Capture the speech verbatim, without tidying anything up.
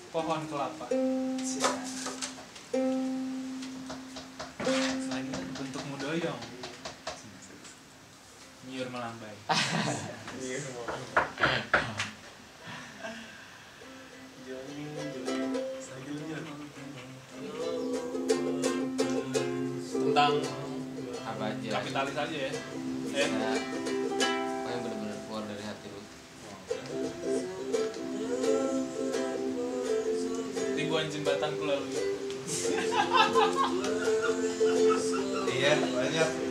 pohon kelapa. Selanjutnya bentukmu doyong. Nyiur melambai. Nyiur melambai. Tentang apa aja? Kapitalis aja ya. Ya. Apa yang benar-benar keluar dari hati lu? Ribuan jembatanku lalu. Iya, banyak.